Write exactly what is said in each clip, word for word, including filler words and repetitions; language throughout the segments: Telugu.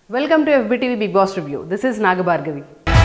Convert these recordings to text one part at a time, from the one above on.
Welcome to F B T V Big Boss Review. This is Nagabhargavi.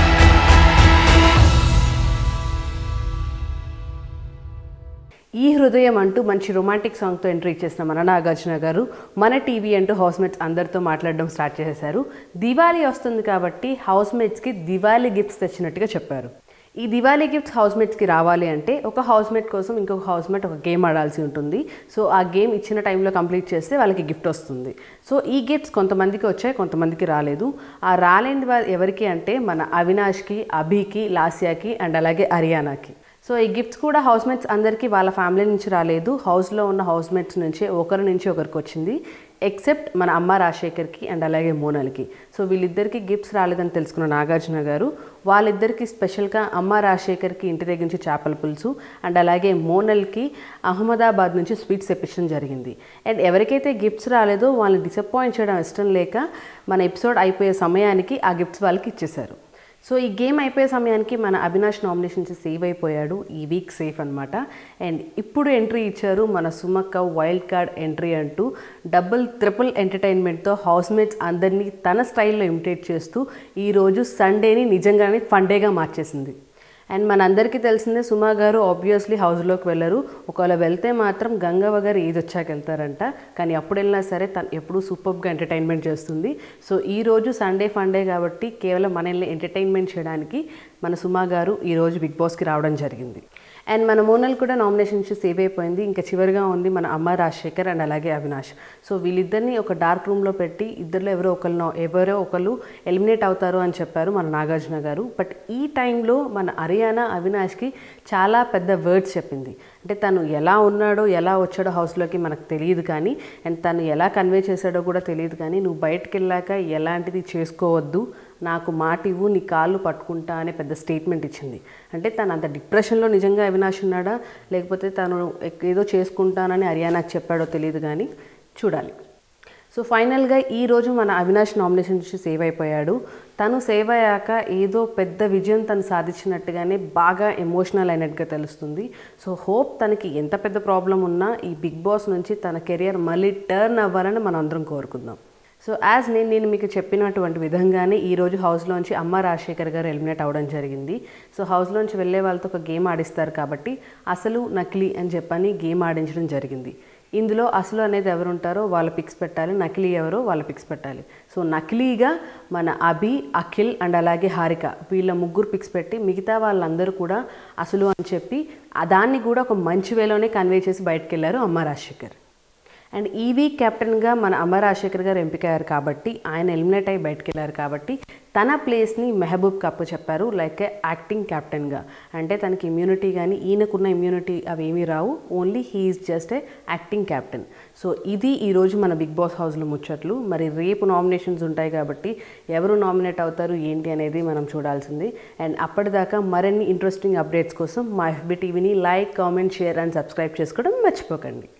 ఈ హృదయం అంటూ మంచి రొమాంటిక్ సాంగ్తో ఎంట్రీ ఇచ్చేసిన మన నాగార్జున గారు మన టీవీ అంటూ హౌస్మేట్స్ అందరితో మాట్లాడడం స్టార్ట్ చేసేశారు. దివాళీ వస్తుంది కాబట్టి హౌస్మేట్స్కి దివాళీ గిఫ్ట్స్ తెచ్చినట్టుగా చెప్పారు. ఈ దివాళీ గిఫ్ట్స్ హౌస్మేట్స్కి రావాలి అంటే ఒక హౌస్మేట్ కోసం ఇంకొక హౌస్మేట్ ఒక గేమ్ ఆడాల్సి ఉంటుంది. సో ఆ గేమ్ ఇచ్చిన టైంలో కంప్లీట్ చేస్తే వాళ్ళకి గిఫ్ట్ వస్తుంది. సో ఈ గిఫ్ట్స్ కొంతమందికి వచ్చాయి, కొంతమందికి రాలేదు. ఆ రాలేని వారు ఎవరికి అంటే మన అవినాష్కి, అభికి, లాస్యాకి అండ్ అలాగే అరియానాకి. సో ఈ గిఫ్ట్స్ కూడా హౌస్మేట్స్ అందరికీ వాళ్ళ ఫ్యామిలీ నుంచి రాలేదు, హౌస్లో ఉన్న హౌస్మేట్స్ నుంచే ఒకరి నుంచి ఒకరికి వచ్చింది. ఎక్సెప్ట్ మన అమ్మ రాజశేఖర్కి అండ్ అలాగే మోనల్కి. సో వీళ్ళిద్దరికి గిఫ్ట్స్ రాలేదని తెలుసుకున్న నాగార్జున గారు వాళ్ళిద్దరికి స్పెషల్గా అమ్మ రాజశేఖర్కి ఇంటి దగ్గర నుంచి చేపల పులుసు అండ్ అలాగే మోనల్కి అహ్మదాబాద్ నుంచి స్వీట్స్ తెప్పించడం జరిగింది. అండ్ ఎవరికైతే గిఫ్ట్స్ రాలేదో వాళ్ళని డిసప్పాయింట్ చేయడం ఇష్టం లేక మన ఎపిసోడ్ అయిపోయే సమయానికి ఆ గిఫ్ట్స్ వాళ్ళకి ఇచ్చేశారు. సో ఈ గేమ్ అయిపోయే సమయానికి మన అవినాష్ నామినేషన్స్ సేవ్ అయిపోయాడు. ఈ వీక్ సేఫ్ అనమాట. అండ్ ఇప్పుడు ఎంట్రీ ఇచ్చారు మన సుమక్క వైల్డ్ కార్డ్ ఎంట్రీ అంటూ డబుల్ ట్రిపుల్ ఎంటర్టైన్మెంట్తో హౌస్మేట్స్ అందరినీ తన స్టైల్లో ఇమిటేట్ చేస్తూ ఈరోజు సండేని నిజంగానే ఫండేగా మార్చేసింది. అండ్ మనందరికీ తెలిసిందే సుమా గారు ఆబ్వియస్లీ హౌస్లోకి వెళ్ళరు. ఒకవేళ వెళ్తే మాత్రం గంగవ్వ గారు ఏజ్ వచ్చాక వెళ్తారంట. కానీ అప్పుడు వెళ్ళినా సరే తను ఎప్పుడూ సూపర్గా ఎంటర్టైన్మెంట్ చేస్తుంది. సో ఈరోజు సండే ఫండే కాబట్టి కేవలం మనల్ని ఎంటర్టైన్మెంట్ చేయడానికి మన సుమా గారు ఈరోజు బిగ్ బాస్కి రావడం జరిగింది. అండ్ మన మోనల్ కూడా నామినేషన్ నుంచి సేవ్ అయిపోయింది. ఇంకా చివరిగా ఉంది మన అమ్మ రాజశేఖర్ అండ్ అలాగే అవినాష్. సో వీళ్ళిద్దరిని ఒక డార్క్ రూమ్లో పెట్టి ఇద్దరిలో ఎవరో ఒకళ్ళు ఎవరో ఒకళ్ళు ఎలిమినేట్ అవుతారు అని చెప్పారు మన నాగార్జున గారు. బట్ ఈ టైంలో మన అరియానా అవినాష్కి చాలా పెద్ద వర్డ్స్ చెప్పింది. అంటే తను ఎలా ఉన్నాడో ఎలా వచ్చాడో హౌస్లోకి మనకు తెలియదు, కానీ అండ్ తను ఎలా కన్వే చేశాడో కూడా తెలియదు, కానీ నువ్వు బయటకు వెళ్ళాక ఎలాంటిది చేసుకోవద్దు, నాకు మాట ఇవ్వు, నీ కాళ్ళు పట్టుకుంటా అనే పెద్ద స్టేట్మెంట్ ఇచ్చింది. అంటే తను అంత డిప్రెషన్లో నిజంగా అవినాష్ ఉన్నాడా లేకపోతే తను ఏదో చేసుకుంటానని అరియానాకు చెప్పాడో తెలియదు, కానీ చూడాలి. సో ఫైనల్గా ఈరోజు మన అవినాష్ నామినేషన్ నుంచి సేవ్ అయిపోయాడు. తను సేవ్ అయ్యాక ఏదో పెద్ద విజయం తను సాధించినట్టుగానే బాగా ఎమోషనల్ అయినట్టుగా తెలుస్తుంది. సో హోప్ తనకి ఎంత పెద్ద ప్రాబ్లం ఉన్నా ఈ బిగ్ బాస్ నుంచి తన కెరియర్ మళ్ళీ టర్న్ అవ్వాలని మనం అందరం కోరుకుందాం. సో యాజ్ నేను నేను మీకు చెప్పినటువంటి విధంగానే ఈరోజు హౌస్లోంచి అమ్మ రాజశేఖర్ గారు ఎలిమినేట్ అవ్వడం జరిగింది. సో హౌస్లోంచి వెళ్ళే వాళ్ళతో ఒక గేమ్ ఆడిస్తారు కాబట్టి అసలు నకిలీ అని చెప్పని గేమ్ ఆడించడం జరిగింది. ఇందులో అసలు అనేది ఎవరు ఉంటారో వాళ్ళ పిక్స్ పెట్టాలి, నకిలీ ఎవరో వాళ్ళ పిక్స్ పెట్టాలి. సో నకిలీగా మన అభి, అఖిల్ అండ్ అలాగే హారిక వీళ్ళ ముగ్గురు పిక్స్ పెట్టి మిగతా వాళ్ళందరూ కూడా అసలు అని చెప్పి దాన్ని కూడా ఒక మంచి వేలోనే కన్వే చేసి బయటకు వెళ్ళారు అమ్మ రాజశేఖర్. అండ్ ఈ వీక్ కెప్టెన్గా మన అమ్మ రాజశేఖర్ గారు ఎంపికయ్యారు కాబట్టి ఆయన ఎలిమినేట్ అయ్యి బయటకు వెళ్ళారు కాబట్టి తన ప్లేస్ని మెహబూబ్కి అప్పు చెప్పారు లైక్ యాక్టింగ్ కెప్టెన్గా. అంటే తనకి ఇమ్యూనిటీ కానీ ఈయనకున్న ఇమ్యూనిటీ అవి ఏమీ రావు, only he is just a acting captain. So ఇది ఈరోజు మన బిగ్ బాస్ హౌస్లో ముచ్చట్లు. మరి రేపు నామినేషన్స్ ఉంటాయి కాబట్టి ఎవరు నామినేట్ అవుతారు ఏంటి అనేది మనం చూడాల్సింది. అండ్ అప్పటిదాకా మరిన్ని ఇంట్రెస్టింగ్ అప్డేట్స్ కోసం మా ఎఫ్బి టీవీని like, comment, share and subscribe చేసుకోవడం మర్చిపోకండి.